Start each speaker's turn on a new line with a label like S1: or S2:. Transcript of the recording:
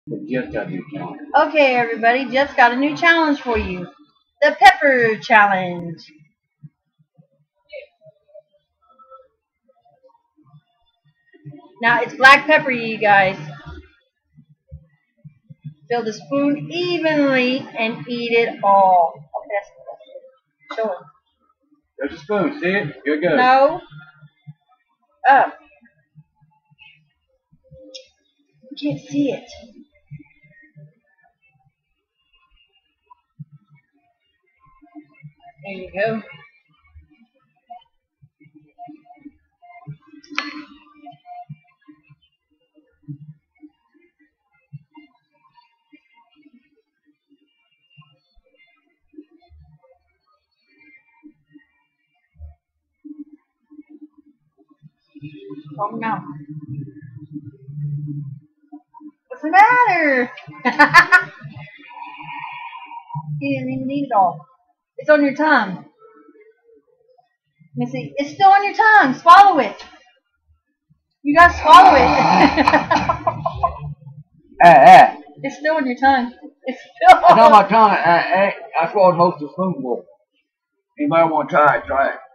S1: Just got a new challenge.
S2: Okay, everybody, just got a new challenge for you. The pepper challenge. Now, it's black pepper, you guys. Fill the spoon evenly and eat it all. Okay, show it.
S1: There's a spoon. See it? Here it goes.
S2: No. Up. You can't see it. There you go. Oh no. What's the matter? You didn't even eat it all. It's on your tongue. Let me see. It's still on your tongue. Swallow it. You gotta swallow it. It's still on your tongue. It's still
S1: It's on my tongue. I swallowed most of the spoonful. Anybody want to try it? Try it.